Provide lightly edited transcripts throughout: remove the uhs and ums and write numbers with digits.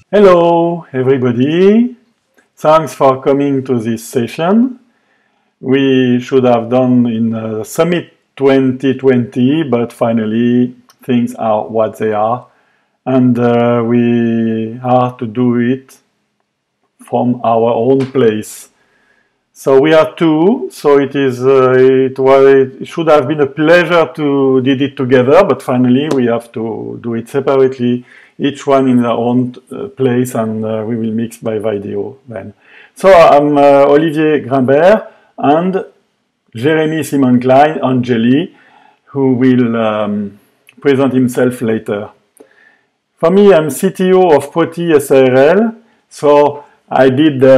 Hello, everybody. Thanks for coming to this session. We should have done in Summit 2020, but finally things are what they are, and we have to do it from our own place. So we are two. So it should have been a pleasure to did it together, but finally we have to do it separately, each one in their own place, and we will mix by video then. So I'm Olivier Grimbert and Jeremy Simon-Klein, Angeli, who will present himself later. For me, I'm CTO of Proti SARL, so I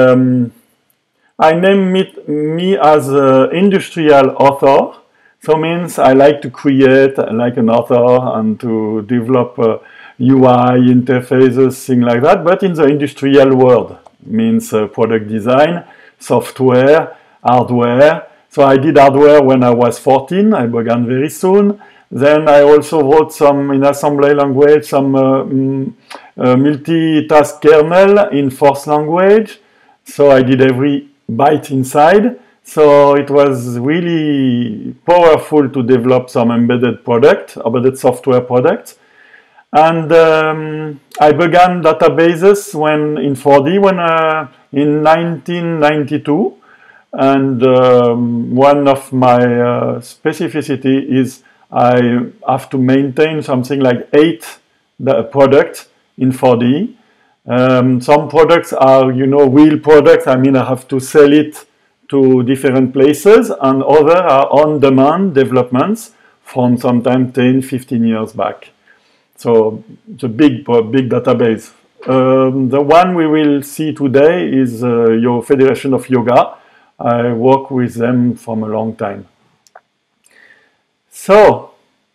name me as an industrial author, so means I like to create like an author and to develop UI interfaces, things like that, but in the industrial world, means product design, software, hardware. So I did hardware when I was 14, I began very soon. Then I also wrote some in assembly language, some multitask kernel in Force language. So I did every byte inside. So it was really powerful to develop some embedded software products. And I began databases in 4D in 1992. And one of my specificity is I have to maintain something like 8 products in 4D. Some products are, real products. I mean, I have to sell it to different places, and other are on-demand developments from sometime 10, 15 years back. So it's a big database. The one we will see today is your Federation of Yoga. I work with them from a long time. So,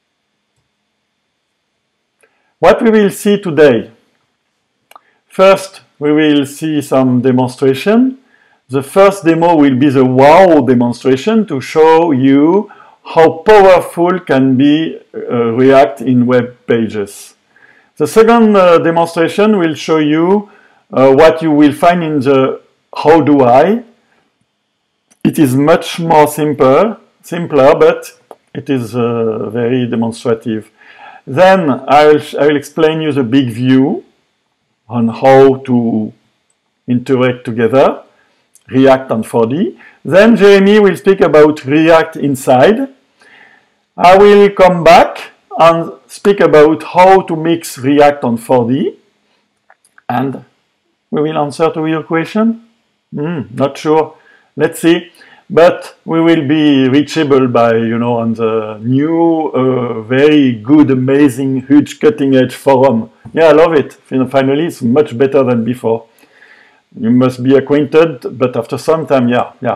what we will see today. First, we will see some demonstration. The first demo will be the wow demonstration to show you how powerful can be React in web pages. The second demonstration will show you what you will find in the how do I. It is much more simpler, but it is very demonstrative. Then I will explain you the big view on how to interact together, React and 4D. Then Jeremy will speak about React inside. I will come back and speak about how to mix React and 4D. And we will answer to your question. Not sure. Let's see. But we will be reachable by, on the new, very good, amazing, huge, cutting-edge forum. Yeah, I love it. Finally, it's much better than before. You must be acquainted, but after some time, yeah.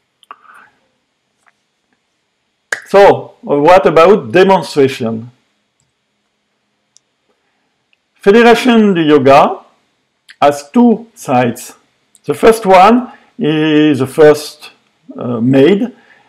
So, what about demonstration? Federation de Yoga has 2 sites. The first one is the first built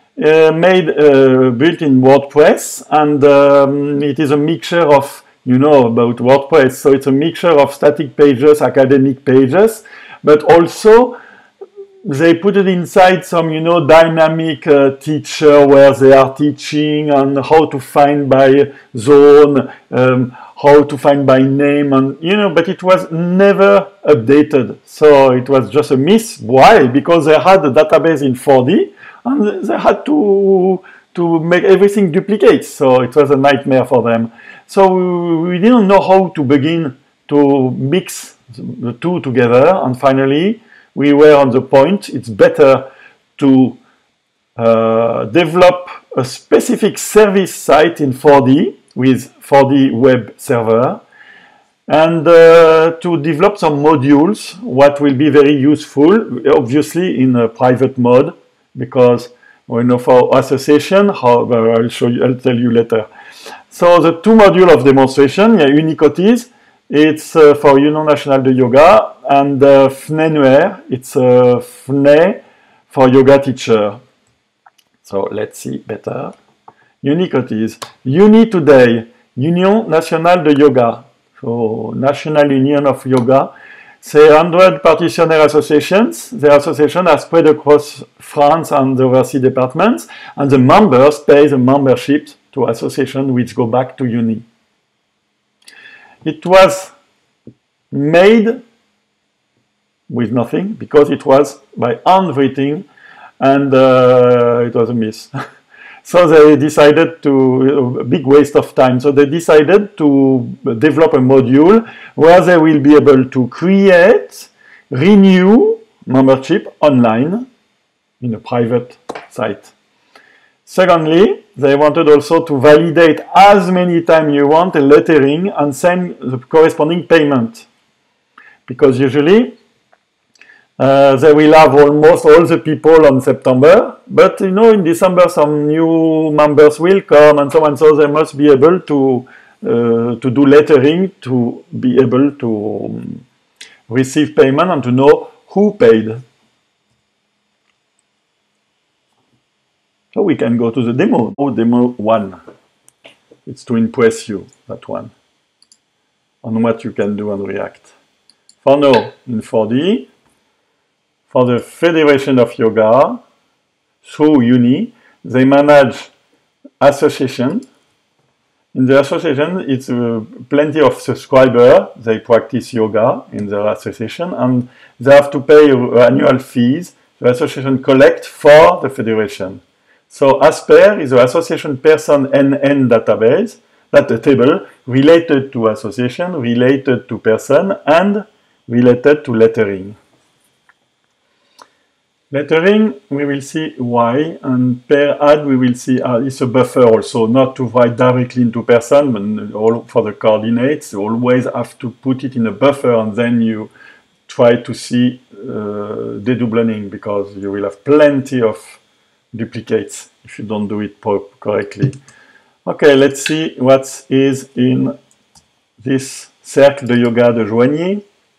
in WordPress, and it is a mixture of, about WordPress, so it's a mixture of static pages, academic pages, but also they put it inside some, dynamic teacher where they are teaching on how to find by zone, how to find by name, and but it was never updated. So it was just a miss. Why? Because they had a database in 4D and they had to make everything duplicate. So it was a nightmare for them. So we didn't know how to begin to mix the two together, and finally we were on the point. It's better to develop a specific service site in 4D with 4D web server, and to develop some modules, what will be very useful, obviously in a private mode, because for association, however, I'll tell you later. So the 2 modules of demonstration, Unicoties, it's for Union Nationale de Yoga, and FNE, it's FNE for yoga teacher. So let's see better. Unicoties. Uni today, Union Nationale de Yoga. So National Union of Yoga. Say 100 partitioner associations. The associations are spread across France and the overseas departments, and the members pay the membership to associations which go back to uni. It was made with nothing because it was by handwriting, and it was a miss. So they decided to, a big waste of time, so they decided to develop a module where they will be able to create, renew membership online in a private site. Secondly, they wanted also to validate as many times you want a lettering and send the corresponding payment. Because usually they will have almost all the people on September, but you know, in December some new members will come and so on, so they must be able to do lettering to be able to receive payment and to know who paid. So we can go to the demo. Oh, demo 1. It's to impress you, that one, on what you can do on React. For now, in 4D, for the Federation of Yoga, through Uni, they manage association. In the association, it's plenty of subscribers. They practice yoga in their association, and they have to pay annual fees the association collect for the federation. So ASPER is the association person NN database, that's a table related to association, related to person, and related to lettering. Lettering, we will see why, and per add we will see it's a buffer also, not to write directly into person, but all for the coordinates, you always have to put it in a buffer, and then you try to see dedoubling, because you will have plenty of duplicates if you don't do it correctly. Okay, let's see what is in this Cercle de Yoga de Joigny.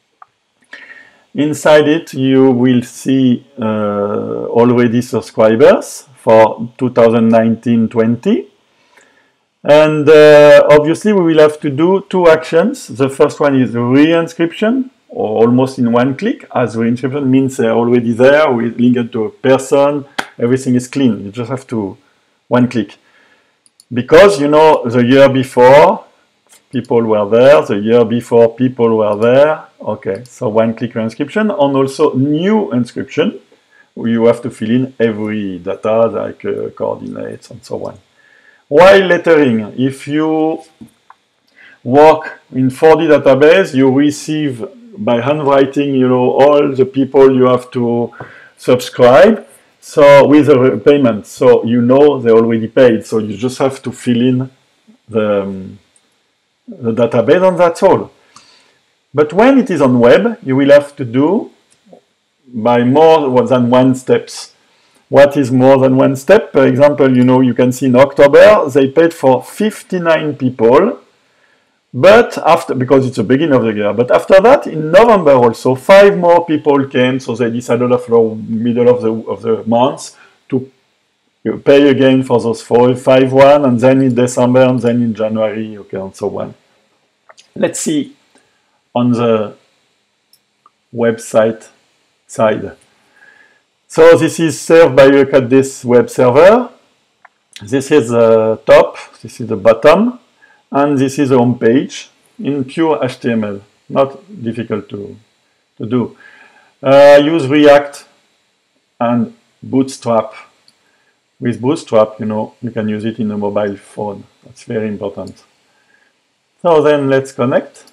Inside it, you will see already subscribers for 2019-20. And obviously, we will have to do two actions. The first one is reinscription, or almost in one click, as reinscription means they're already there, we link it to a person, everything is clean. You just have to one click. Because, you know, the year before, people were there, the year before people were there. Okay, so one-click inscription, and also new inscription. You have to fill in every data, like coordinates and so on. While lettering, if you work in 4D database, you receive by handwriting, you know, all the people you have to subscribe. So with a payment, so you know they already paid. So you just have to fill in the database, and that's all. But when it is on web, you will have to do by more than one steps. What is more than one step? For example, you know, you can see in October, they paid for 59 people, but after, because it's the beginning of the year, but after that, in November also, 5 more people came, so they decided after middle of the month to pay again for those 5 one, and then in December, and then in January, okay, and so on. Let's see on the website side. So this is served by this web server. This is the top, this is the bottom, and this is the home page in pure HTML. Not difficult to do. Use React and Bootstrap. With Bootstrap, you know, you can use it in a mobile phone. That's very important. So then let's connect.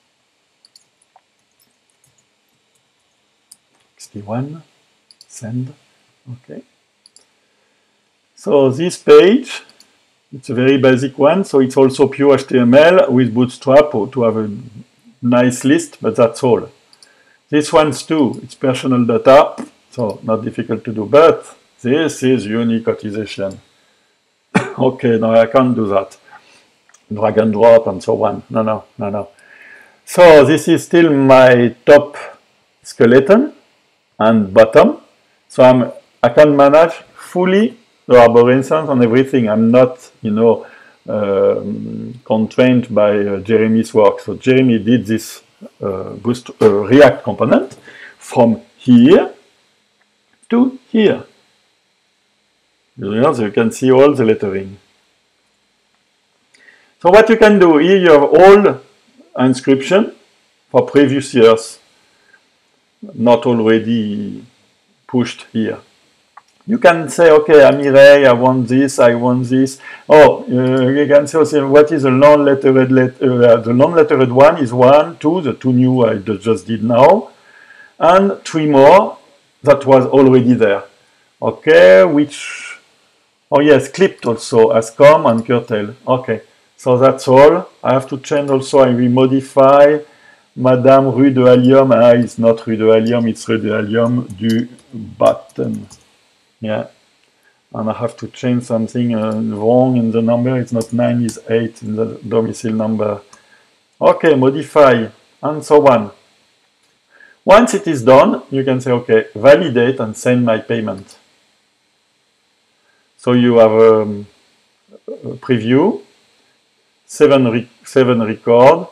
61, send, okay. So this page, it's a very basic one, so it's also pure HTML with Bootstrap to have a nice list, but that's all. This one's too, it's personal data, so not difficult to do, but this is unique cotization. Okay, no, I can't do that. Drag and drop and so on. No. So this is still my top skeleton and bottom. So I can manage fully the arborescence and everything. I'm not, you know, constrained by Jeremy's work. So Jeremy did this React component from here to here. You can see all the lettering. So what you can do, here you have all inscription for previous years, not already pushed here. You can say, okay, Amire, I want this, I want this. Oh, you can say, also, what is the non-lettered the non-lettered one is 1, 2, the 2 new I just did now, and 3 more that was already there. Okay, which, oh yes, clipped also as com and curtail. Okay, so that's all. I have to change also, I will modify Madame Rue de Allium. It's not Rue de Allium, it's Rue de Allium du Button. Yeah, and I have to change something wrong in the number. It's not 9, it's 8 in the domicile number. Okay, modify, and so on. Once it is done, you can say, okay, validate and send my payment. So you have a preview, 7 record,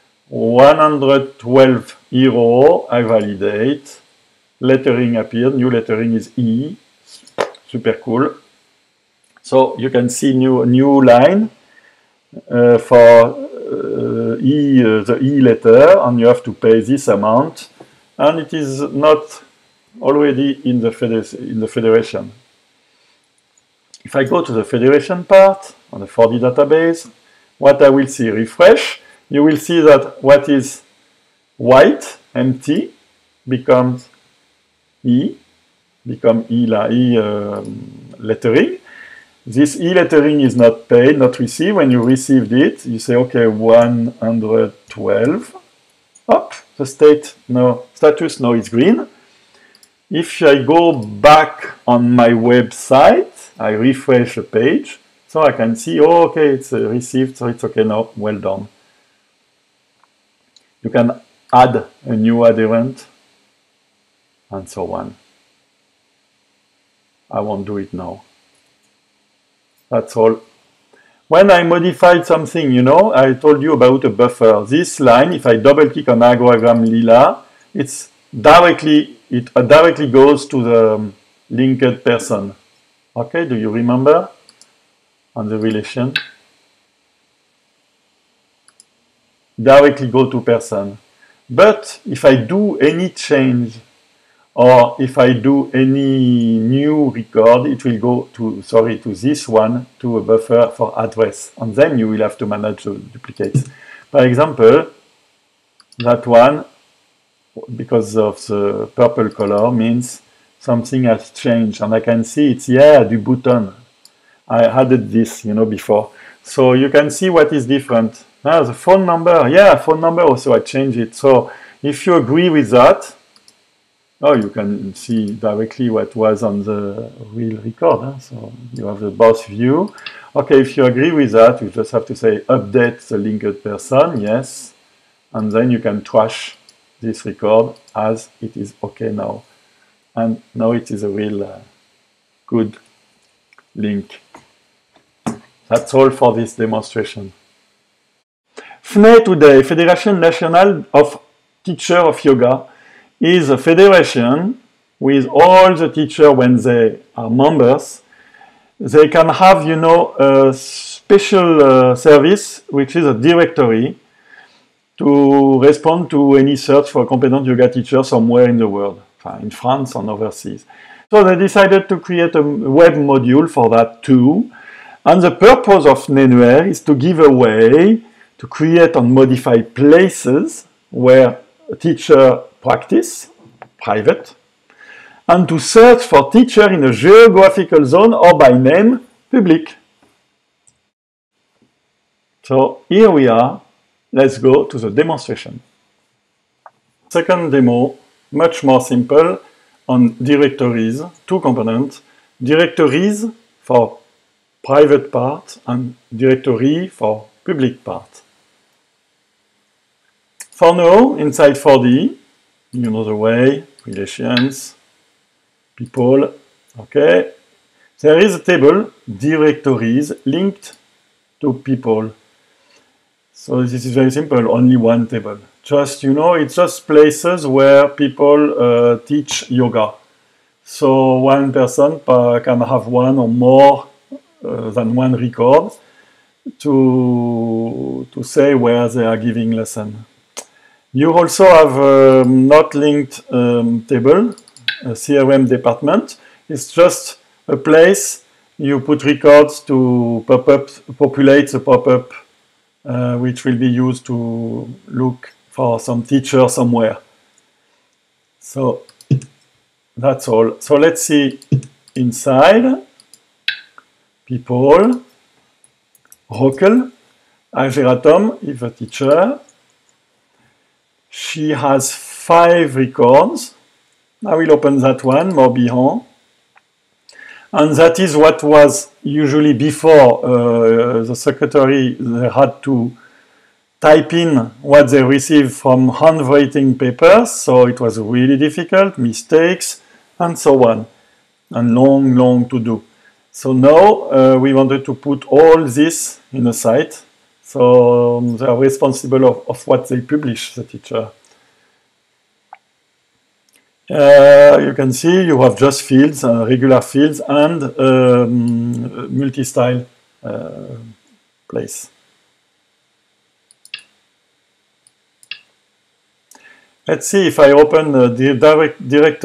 112 euro, I validate, lettering appeared, new lettering is E, super cool. So you can see new line for the E letter, and you have to pay this amount, and it is not already in the federation. If I go to the federation part on the 4D database, what I will see, refresh, you will see that what is white, empty, becomes E, lettering. This E lettering is not paid, not received. When you received it, you say, okay, 112. Up, the status now is green. If I go back on my website, I refresh the page, so I can see, oh, okay, it's received, so it's okay now, well done. You can add a new adherent, and so on. I won't do it now. That's all. When I modified something, you know, I told you about a buffer. This line, if I double click on Agroagram Lila, it directly goes to the linked person. Okay, do you remember on the relation? Directly go to person. But if I do any change, or if I do any new record, it will go to, to this one, to a buffer for address. And then you will have to manage the duplicates. For example, that one, because of the purple color, means something has changed. And I can see it's, yeah, du button. I added this, you know, before. So you can see what is different. Now the phone number, yeah, phone number also I changed it. So if you agree with that, oh, you can see directly what was on the real record. Huh? So you have the boss view. Okay, if you agree with that, you just have to say update the linked person, yes. And then you can trash this record as it is okay now. And now it is a real good link. That's all for this demonstration. FNE today, Federation Nationale of Teachers of Yoga, is a federation with all the teachers when they are members. They can have, you know, a special service, which is a directory, to respond to any search for a competent yoga teacher somewhere in the world, in France and overseas. So they decided to create a web module for that too. And the purpose of Nenuaire is to give away, to create and modify places where a teacher practice, private, and to search for teacher in a geographical zone or by name, public. So here we are. Let's go to the demonstration. Second demo, much more simple, on directories, two components, directories for private part and directory for public part. For now, inside 4D, you know the way, relations, people, okay. There is a table, directories linked to people. So this is very simple, only one table. Just, you know, it's just places where people teach yoga. So one person can have one or more than one record to say where they are giving lesson. You also have a not linked table, a CRM department. It's just a place you put records to populate the pop-up, which will be used to look for some teacher somewhere. So that's all. So let's see inside. People, Rokel, Ageratom is a teacher. She has 5 records. I will open that one, Morbihan. And that is what was usually before the secretary, they had to type in what they received from handwriting papers. So it was really difficult, mistakes, and so on. And long to do. So now we wanted to put all this in a site. So they are responsible of what they publish, the teacher. You can see you have just fields, regular fields, and multi-style place. Let's see if I open the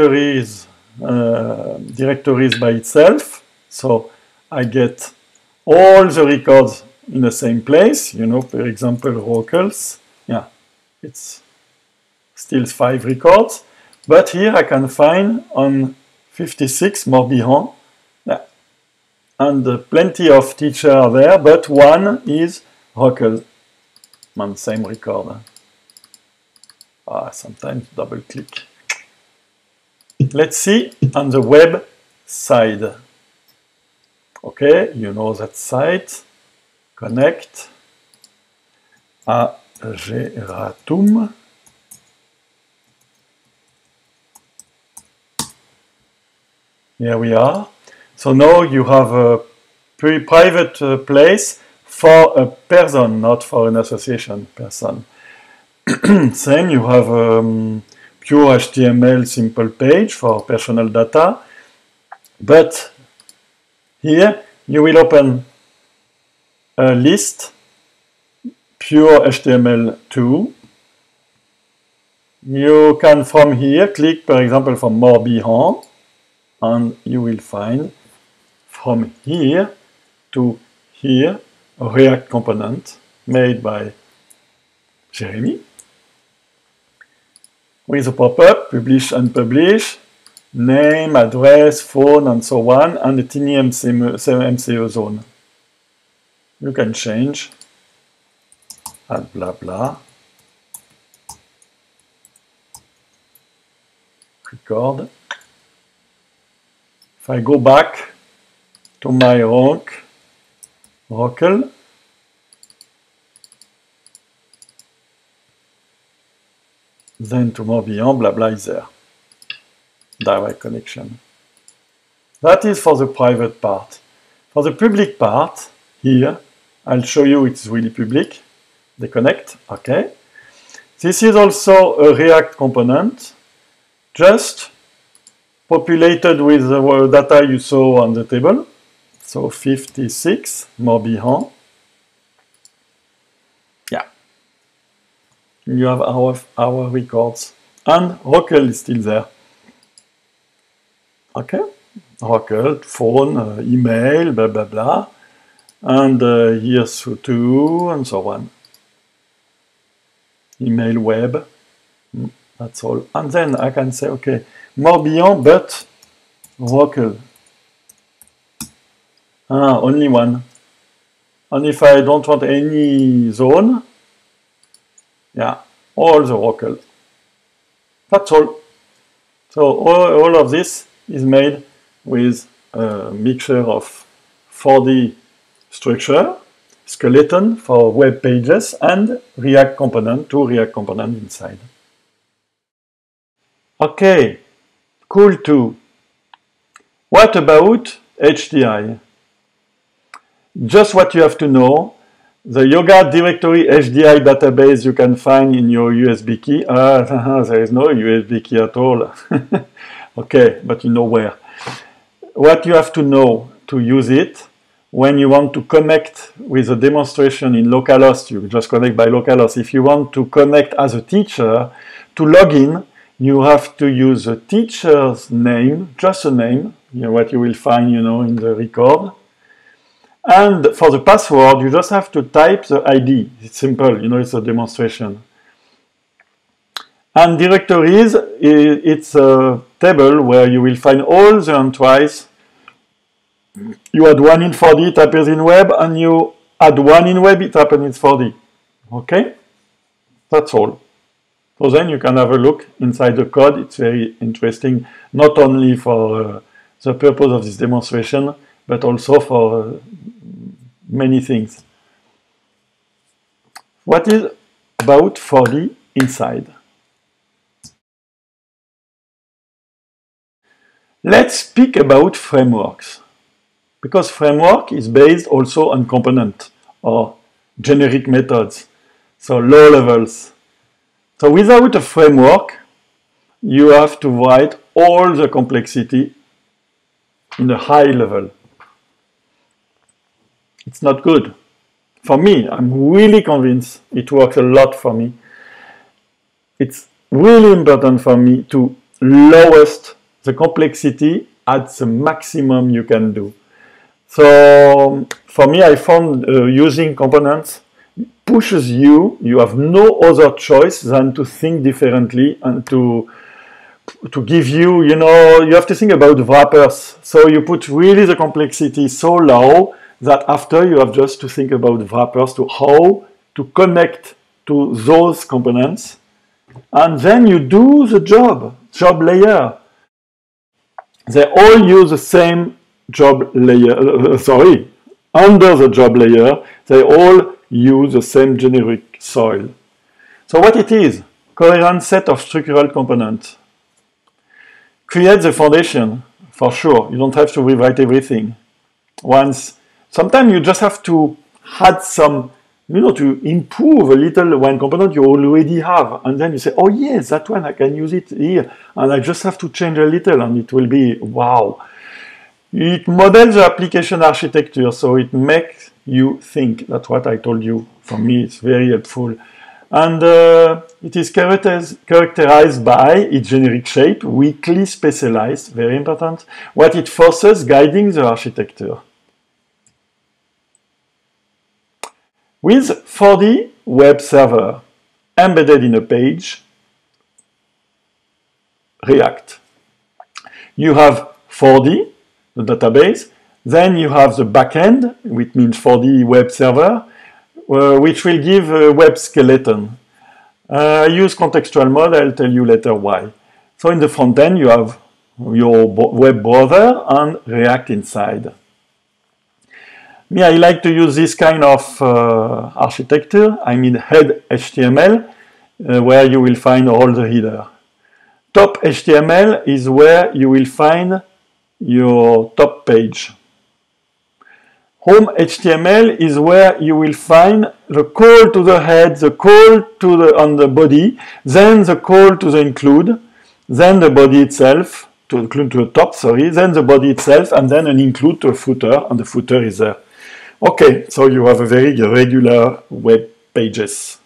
directories by itself. So I get all the records in the same place. You know, for example, Rokels. Yeah, it's still 5 records. But here I can find on 56 Morbihan, yeah, and plenty of teachers there, but one is Rokel on same record. Sometimes double click. Let's see on the web side. Okay, you know that site. Connect. Ageratum. Here we are. So now you have a private place for a person, not for an association person. Same, you have pure HTML simple page for personal data. But here you will open a list, pure HTML2. You can from here click, for example, from Morbihan. And you will find from here to here a React component made by Jeremy with a pop-up, publish, unpublish, name, address, phone, and so on, and a tiny MCO zone. You can change, add blah blah, record. If I go back to my Rokel, then to Morbihan, blah blah is there. Direct connection. That is for the private part. For the public part, here, I'll show you it's really public. They connect, okay. This is also a React component, just populated with the data you saw on the table. So 56, Morbihan. Yeah. You have our records. And Rokel is still there. Okay. Rokel, phone, email, blah, blah, blah. And here's too, and so on. Email, web. That's all. And then I can say, okay, Morbihan, but Rokel. Only one. And if I don't want any zone, yeah, all the Rokel. That's all. So all of this is made with a mixture of 4D structure, skeleton for web pages, and React component, 2 React components inside. Okay, cool too. What about HDI? Just what you have to know. The yoga directory HDI database you can find in your USB key. There is no USB key at all. Okay, but you know where. What you have to know to use it, when you want to connect with a demonstration in localhost, you just connect by localhost. If you want to connect as a teacher, to log in, you have to use the teacher's name, just a name, what you will find, in the record. And for the password, you just have to type the ID. It's simple, it's a demonstration. And directories, it's a table where you will find all the entries. You add one in 4D, it appears in web, and you add one in web, it happens in 4D. Okay? That's all. So then you can have a look inside the code. It's very interesting, not only for the purpose of this demonstration, but also for many things. What is about 4D inside? Let's speak about frameworks, because framework is based also on component or generic methods, so low levels. So without a framework, you have to write all the complexity in a high level. It's not good. For me, I'm really convinced it works a lot for me. It's really important for me to lowest the complexity at the maximum you can do. So for me, I found using components pushes you have no other choice than to think differently and to give you, you have to think about wrappers. So you put really the complexity so low that after you have just to think about wrappers, to how to connect to those components. And then you do the job layer. They all use the same job layer, under the job layer, they all use the same generic soil. So what it is? Coherent set of structural components. Create the foundation, for sure. You don't have to rewrite everything. Sometimes you just have to add some, to improve a little one component you already have. And then you say, oh yes, that one, I can use it here. And I just have to change a little and it will be, wow. It models the application architecture, so it makes you think. That's what I told you. For me, it's very helpful. And it is characterized by its generic shape, weakly specialized, very important. What it forces, guiding the architecture. With 4D web server embedded in a page, React. You have 4D, the database, then you have the backend, which means 4D web server, which will give a web skeleton. Use contextual mode, I'll tell you later why. So in the front end, you have your web browser and React inside. Me, I like to use this kind of architecture. I mean head HTML, where you will find all the header. Top HTML is where you will find your top page. Home HTML is where you will find the call to the head, the call to on the body, then the call to the include, then the body itself, to include to the top, then the body itself, and then an include to a footer, and the footer is there. Okay, so you have a very regular web pages.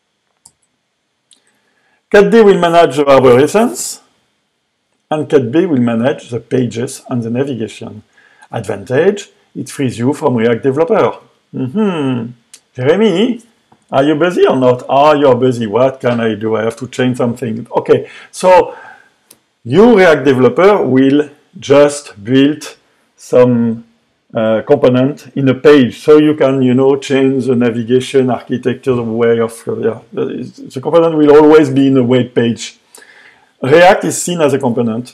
Cat D will manage the arborescence, and Cat B will manage the pages and the navigation. Advantage, it frees you from React Developer. Jeremy, are you busy or not? Ah, you're busy. What can I do? I have to change something. Okay, so you React Developer will just build some component in a page, so you can, change the navigation architecture, the way of, the component will always be in a web page. React is seen as a component.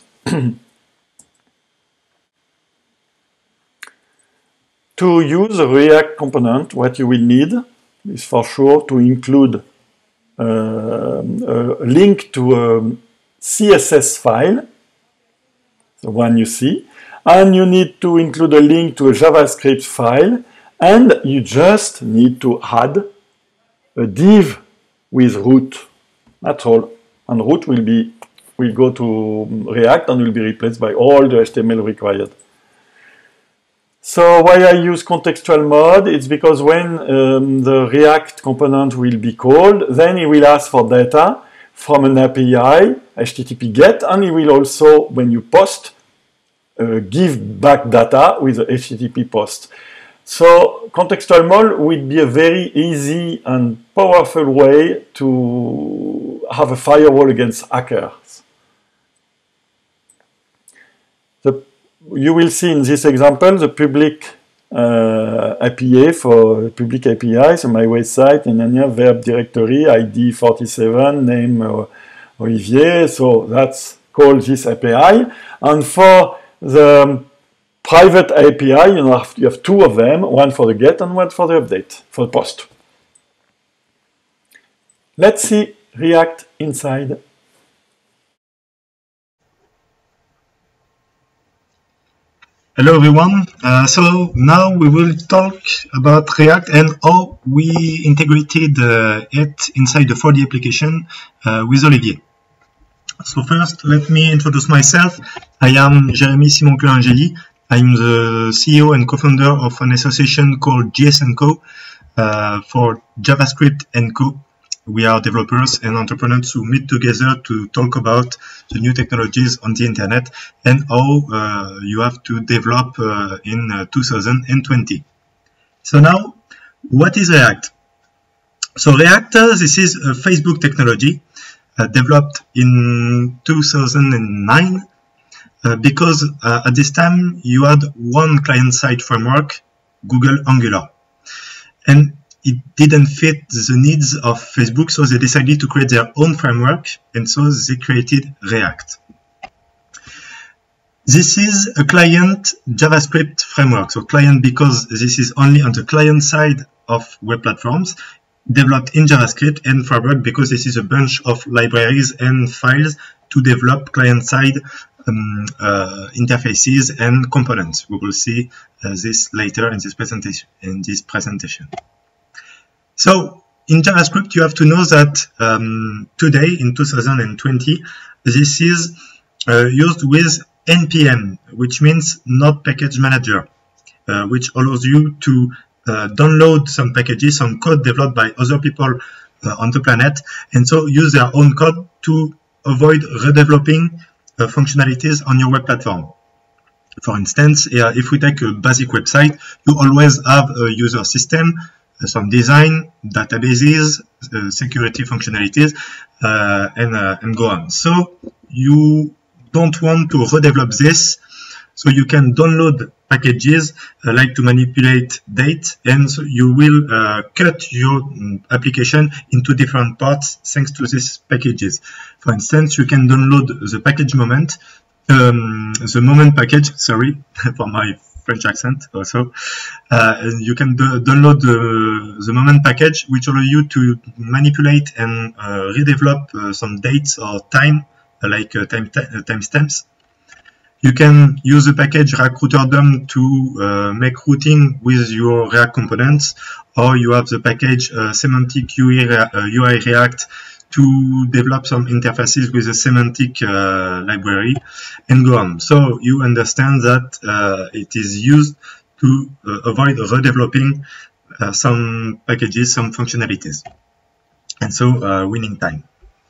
To use a React component, what you will need is for sure to include a link to a CSS file, the one you see, and you need to include a link to a JavaScript file, And you just need to add a div with root. That's all. And root will go to React and will be replaced by all the HTML required. So why I use contextual mode? It's because when the React component will be called, then it will ask for data from an API, HTTP GET, and it will also, when you post, give back data with a HTTP post. So contextual mode will be a very easy and powerful way to have a firewall against hackers. You will see in this example the public API for public API, so my website, and then verb directory, ID 47, name Olivier, so that's called this API. And for the private API, you have two of them, one for the get and one for the update, for the post. Let's see React inside. Hello everyone, so now we will talk about React and how we integrated it inside the 4D application with Olivier. So first, let me introduce myself. I am Jérémy Simon-Angeli. I'm the CEO and co-founder of an association called JS & Co for JavaScript & Co. We are developers and entrepreneurs who meet together to talk about the new technologies on the internet and how you have to develop in 2020. So now, what is React? So React, this is a Facebook technology developed in 2009 because at this time you had one client-side framework, Google Angular. And it didn't fit the needs of Facebook, so they decided to create their own framework, and so they created React. This is a client JavaScript framework, so client because this is only on the client side of web platforms, developed in JavaScript, and framework because this is a bunch of libraries and files to develop client-side interfaces and components. We will see this later in this presentation. So in JavaScript, you have to know that today in 2020, this is used with NPM, which means Node Package Manager, which allows you to download some packages, some code developed by other people on the planet, and so use their own code to avoid redeveloping functionalities on your web platform. For instance, if we take a basic website, you always have a user system, some design, databases, security functionalities, and go on. So you don't want to redevelop this, so you can download packages like to manipulate date, and so you will cut your application into different parts thanks to these packages. For instance, you can download the package moment, the moment package, sorry for my French accent also. You can download the moment package, which allow you to manipulate and redevelop some dates or time, like timestamps. You can use the package React Router DOM to make routing with your React components, or you have the package Semantic UI React to develop some interfaces with a semantic library, and go on. So you understand that it is used to avoid redeveloping some packages, some functionalities, and so winning time.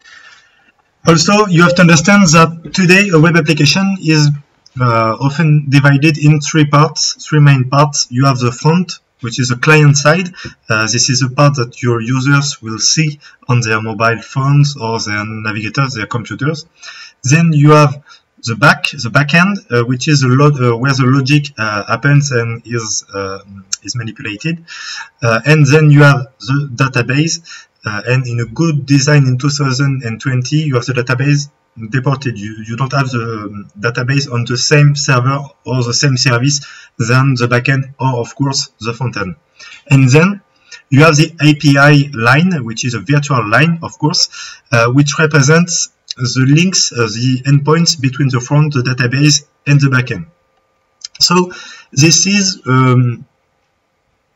Also, you have to understand that today a web application is often divided in three main parts. You have the front, which is the client side. This is a part that your users will see on their mobile phones or their navigators, their computers. Then you have the back end, which is where the logic happens and is manipulated. And then you have the database. And in a good design in 2020, you have the database deported. You don't have the database on the same server or the same service than the backend or, of course, the frontend. And then you have the API line, which is a virtual line, of course, which represents the links, the endpoints between the front, the database, and the backend. So this is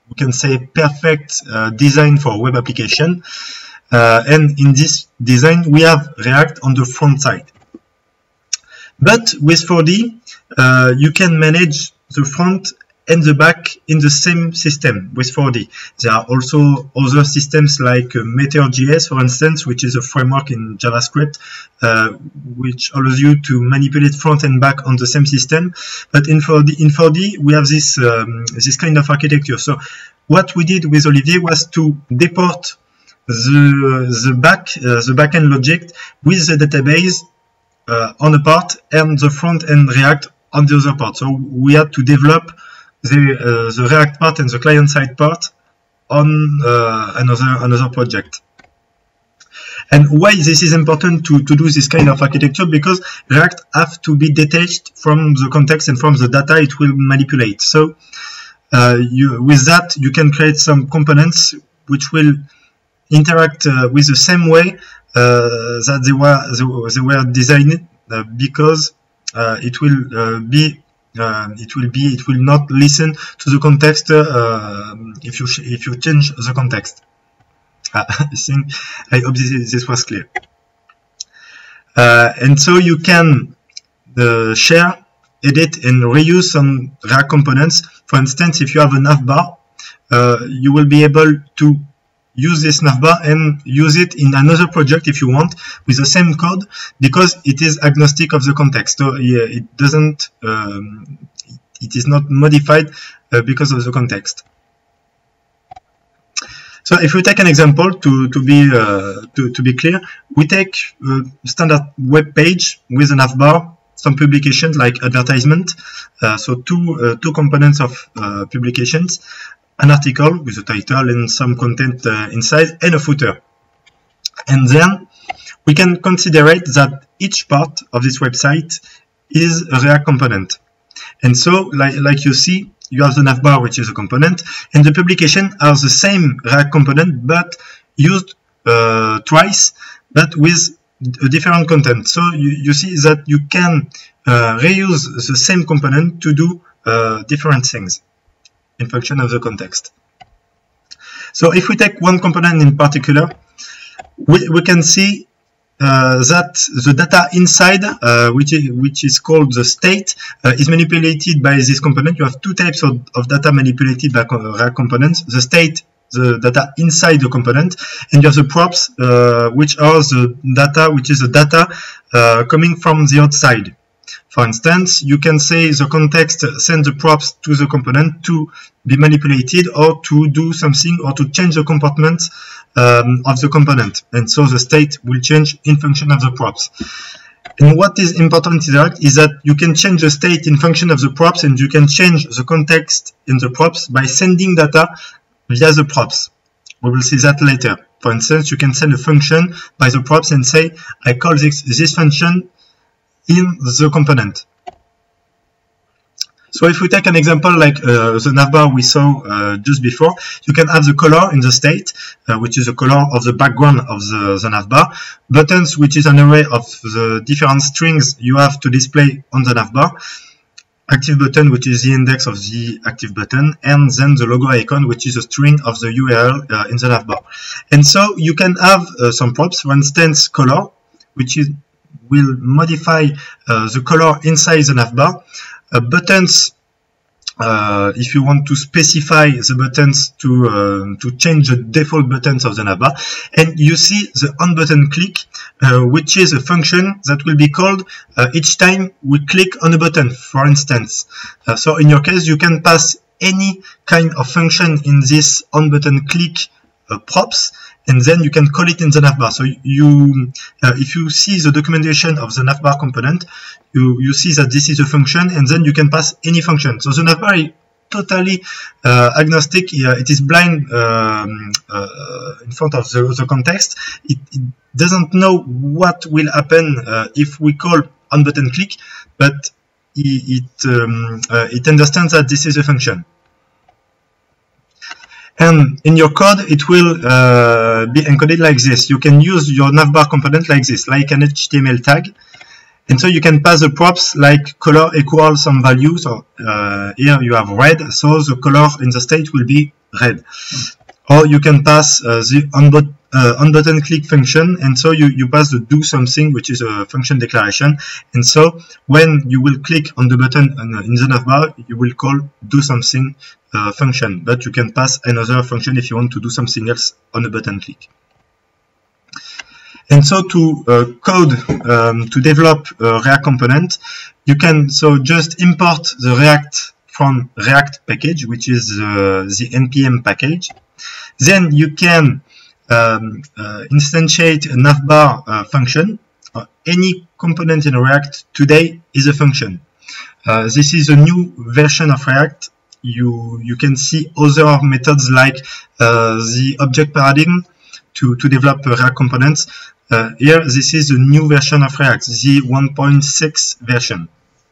we can say perfect design for web application. And in this design, we have React on the front side. But with 4D, you can manage the front and the back in the same system with 4D. There are also other systems like Meteor.js, for instance, which is a framework in JavaScript, which allows you to manipulate front and back on the same system. But in 4D, we have this this kind of architecture. So what we did with Olivier was to deport the backend logic with the database on a part and the front end React on the other part. So we had to develop the React part and the client side part on another project. And why this is important to do this kind of architecture? Because React have to be detached from the context and from the data it will manipulate. So with that, you can create some components which will interact with the same way that they were designed, because it will not listen to the context if you change the context. I hope this was clear. And so you can share, edit, and reuse some React components. For instance, if you have a navbar, you will be able to use this navbar and use it in another project if you want with the same code, because it is agnostic of the context. So it doesn't, it is not modified because of the context. So if we take an example to be clear, we take a standard web page with a navbar, some publications like advertisement, so two components of publications, an article with a title and some content inside, and a footer. And then we can consider that each part of this website is a React component. And so, like you see, you have the navbar, which is a component, and the publication are the same React component, but used twice, but with a different content. So you see that you can reuse the same component to do different things in function of the context. So if we take one component in particular, we can see that the data inside, which is called the state, is manipulated by this component. You have two types of data manipulated by React components: the state, the data inside the component, and you have the props, which are the data, which is the data coming from the outside. For instance, you can say the context sends the props to the component to be manipulated, or to do something, or to change the comportment of the component, and so the state will change in function of the props. And what is important in React is that you can change the state in function of the props, and you can change the context in the props by sending data via the props. We will see that later. For instance, you can send a function by the props and say, I call this function in the component. So if we take an example like the navbar we saw just before, you can have the color in the state, which is the color of the background of the navbar, buttons, which is an array of the different strings you have to display on the navbar, active button, which is the index of the active button, and then the logo icon, which is a string of the URL in the navbar. And so you can have some props, for instance, color, which will modify the color inside the navbar. Buttons, if you want to specify the buttons to change the default buttons of the navbar. And you see the on button click, which is a function that will be called each time we click on a button, for instance. So in your case, you can pass any kind of function in this on button click props, and then you can call it in the navbar. So if you see the documentation of the navbar component, you see that this is a function, and then you can pass any function. So the navbar is totally agnostic. It is blind in front of the context. It doesn't know what will happen if we call on button click, but it understands that this is a function. And in your code, it will be encoded like this. You can use your navbar component like this, like an HTML tag. And so you can pass the props like color equals some value. So here you have red, so the color in the state will be red. Or you can pass the on button click function, and so you pass the do something, which is a function declaration. And so when you will click on the button in the navbar, you will call do something function, but you can pass another function if you want to do something else on a button click. And so to code to develop a React component, you can just import the React from React package, which is the npm package. Then you can instantiate a navbar function. Any component in React today is a function. This is a new version of React. You can see other methods like the object paradigm to develop React components. Here, this is a new version of React, the 1.6 version.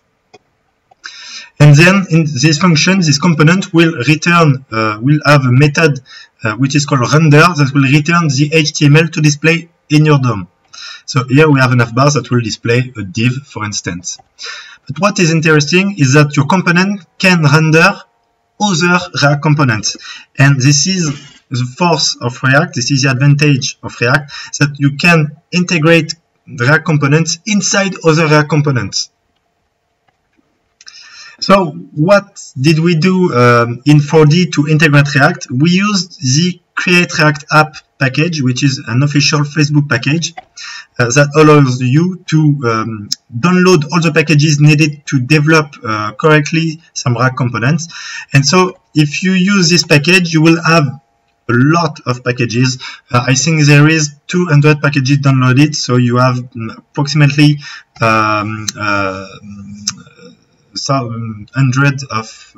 And then in this function, this component will return, will have a method which is called render that will return the HTML to display in your DOM. So here we have a navbar that will display a div, for instance. But what is interesting is that your component can render other React components. And this is the force of React, this is the advantage of React, that you can integrate the React components inside other React components. So what did we do in 4D to integrate React? We used the Create React App package, which is an official Facebook package that allows you to download all the packages needed to develop correctly some React components. And so if you use this package, you will have a lot of packages. I think there is 200 packages downloaded, so you have approximately 100 of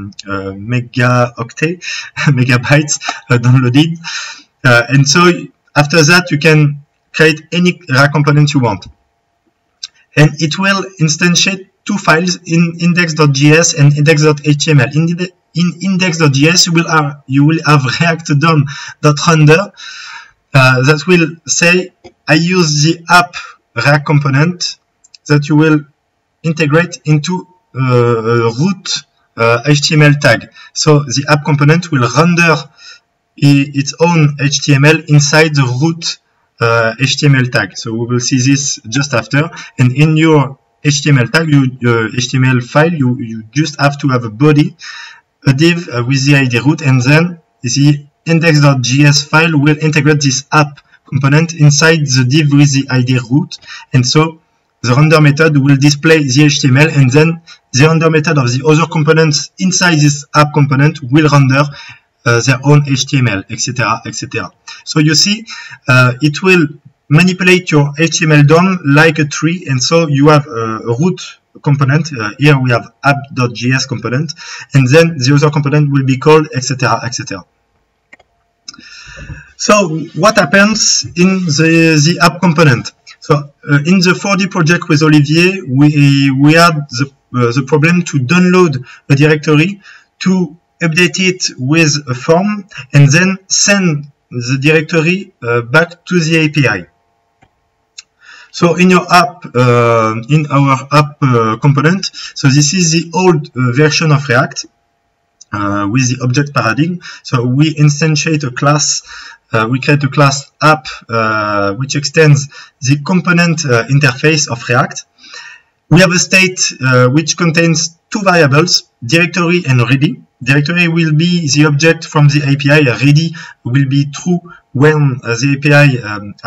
megabytes downloaded. And so after that, you can create any React component you want. And it will instantiate two files in index.js and index.html. In index.js, you will have React DOM.render that will say, I use the app React component that you will integrate into root HTML tag. So the app component will render its own HTML inside the root HTML tag. So we will see this just after. And in your HTML tag, your HTML file, you just have to have a body, a div with the ID root, and then the index.js file will integrate this app component inside the div with the ID root. And so the render method will display the HTML, and then the render method of the other components inside this app component will render their own HTML, etc., etc. So you see, it will manipulate your HTML DOM like a tree, and so you have a root component. Here we have app.js component, and then the other component will be called, etc., etc. So what happens in the app component? So in the 4D project with Olivier, we had the problem to download a directory, to update it with a form, and then send the directory back to the API. So in your app, in our app component, so this is the old version of React with the object paradigm. So we instantiate a class, we create a class app which extends the component interface of React. We have a state which contains two variables, directory and ready. Directory will be the object from the API. Ready will be true when the API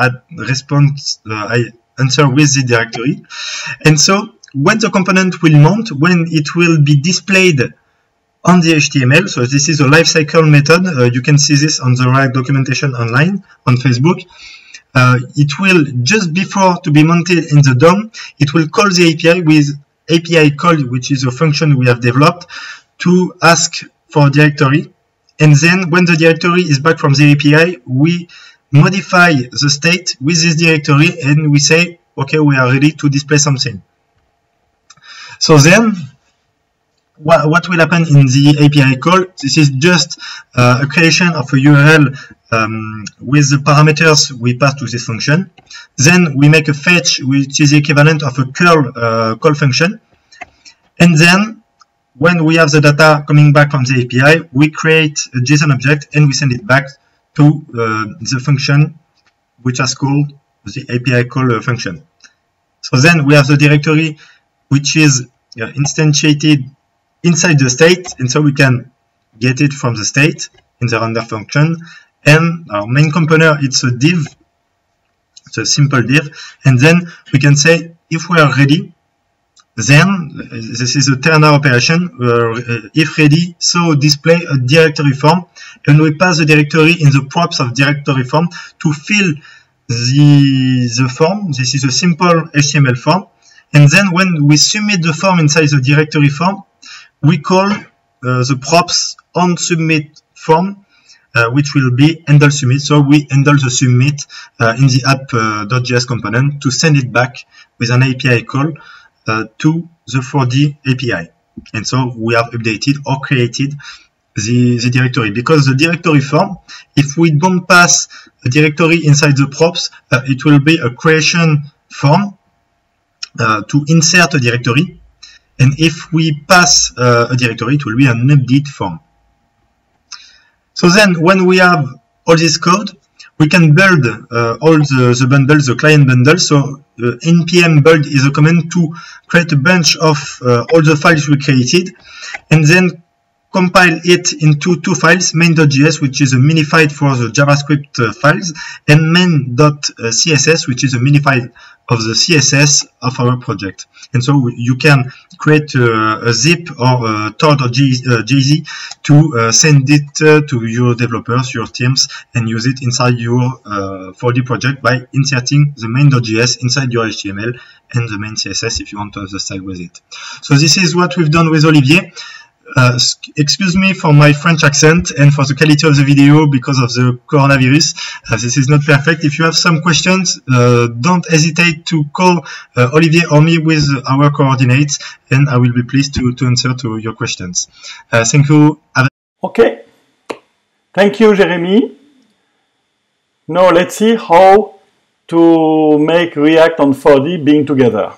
answer with the directory. And so when the component will mount, when it will be displayed on the HTML, so this is a lifecycle method. You can see this on the React documentation online on Facebook. It will, just before to be mounted in the DOM, it will call the API with API call, which is a function we have developed to ask for a directory. And then when the directory is back from the API, we modify the state with this directory and we say, okay, we are ready to display something. So then what will happen in the API call? This is just a creation of a URL with the parameters we pass to this function. Then we make a fetch, which is the equivalent of a curl call function. And then when we have the data coming back from the API, we create a JSON object and we send it back to the function which has called the API call function. So then we have the directory which is instantiated inside the state, and so we can get it from the state in the render function. And our main component, it's a div, it's a simple div, and then we can say if we are ready, then this is a turner operation, if ready, so display a directory form, and we pass the directory in the props of directory form to fill the form. This is a simple HTML form, and then when we submit the form inside the directory form, we call the props on submit form, which will be handle submit. So we handle the submit in the app.js component to send it back with an API call to the 4D API. And so we have updated or created the directory, because the directory form, if we don't pass a directory inside the props, it will be a creation form to insert a directory. And if we pass a directory, it will be an update form. So then when we have all this code, we can build all the bundles, the client bundle. So npm build is a command to create a bunch of all the files we created, and then compile it into two files, main.js, which is a minify for the JavaScript files, and main.css, which is a minify of the CSS of our project. And so you can create a zip or a Todd or JZ to send it to your developers, your teams, and use it inside your 4D project by inserting the main.js inside your HTML and the main CSS if you want to have the style with it. So this is what we've done with Olivier. Excuse me for my French accent and for the quality of the video because of the coronavirus. This is not perfect. If you have some questions, don't hesitate to call Olivier or me with our coordinates, and I will be pleased to answer to your questions. Thank you. Okay. Thank you, Jeremy. Now let's see how to make React on 4D being together.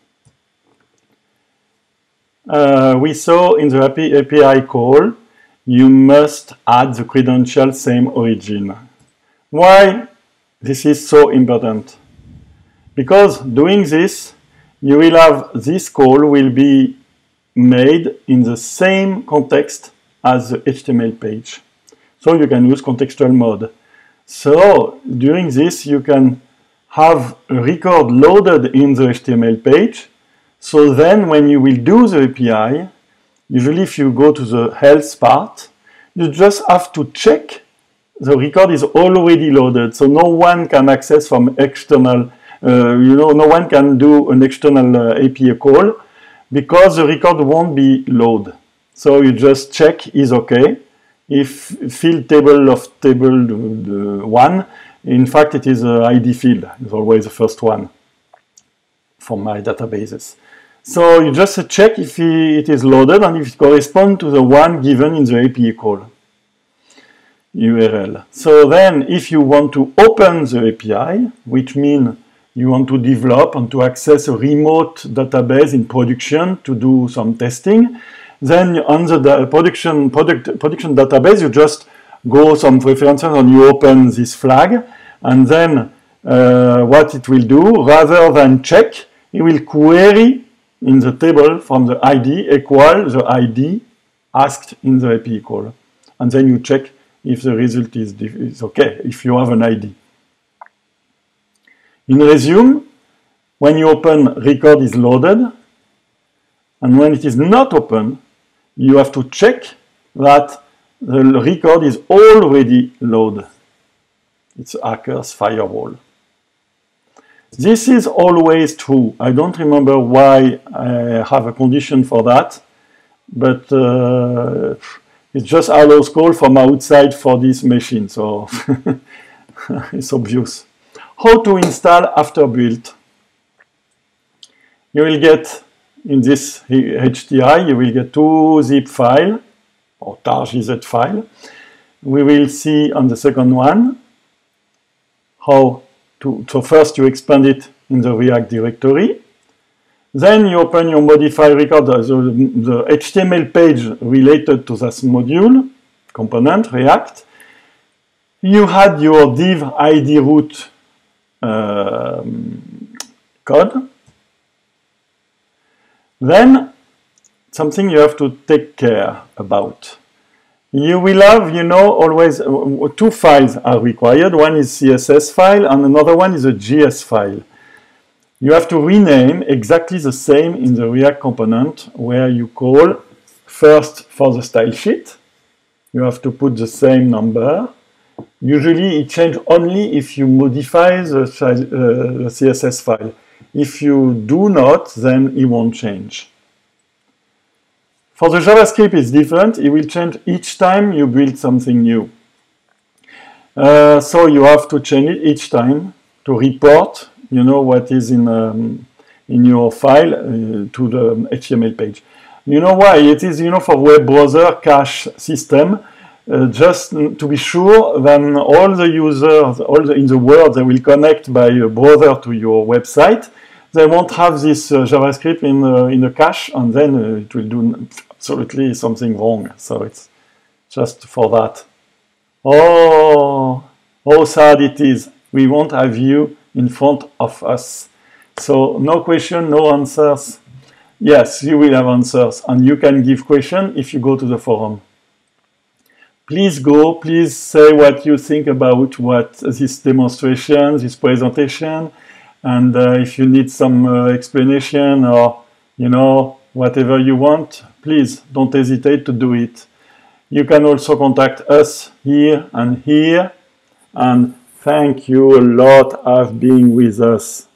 We saw in the API call, you must add the credential same origin. Why this is so important? Because doing this, you will have this call will be made in the same context as the HTML page. So you can use contextual mode. So during this, you can have a record loaded in the HTML page. So then when you will do the API, usually if you go to the health part, you just have to check the record is already loaded. So no one can access from external, no one can do an external API call because the record won't be loaded. So you just check is okay. If field table of table 1, in fact it is an ID field. It's always the first one from my databases. So you just check if it is loaded and if it corresponds to the one given in the API call URL. So then if you want to open the API, which means you want to develop and to access a remote database in production to do some testing, then on the production database, you just go some preferences and you open this flag, and then what it will do, rather than check, it will query in the table from the ID equal the ID asked in the API call. And then you check if the result is okay, if you have an ID. In Resume, when you open, record is loaded. And when it is not open, you have to check that the record is already loaded. It's Hacker's firewall. This is always true. I don't remember why I have a condition for that, but it just allows call from outside for this machine, so it's obvious. How to install after build? You will get in this HTI, you will get two zip files or tar.gz file. We will see on the second one how to, so first you expand it in the React directory. Then you open your modify record, the HTML page related to this module, component, React. You had your div ID root code. Then something you have to take care about. You will have, always two files are required. One is CSS file and another one is a JS file. You have to rename exactly the same in the React component where you call first for the style sheet. You have to put the same number. Usually it changes only if you modify the CSS file. If you do not, then it won't change. For the JavaScript, it's different. It will change each time you build something new. So you have to change it each time to report, what is in your file to the HTML page. You know why? It is, for web browser cache system, just to be sure then all the users, in the world, they will connect by a browser to your website. They won't have this JavaScript in the cache, and then it will do absolutely something wrong. So it's just for that. Oh, how sad it is. We won't have you in front of us. So no question, no answers. Yes, you will have answers, and you can give question if you go to the forum. Please go, please say what you think about this demonstration, this presentation, and if you need some explanation or, whatever you want, please don't hesitate to do it. You can also contact us here, and thank you a lot for being with us.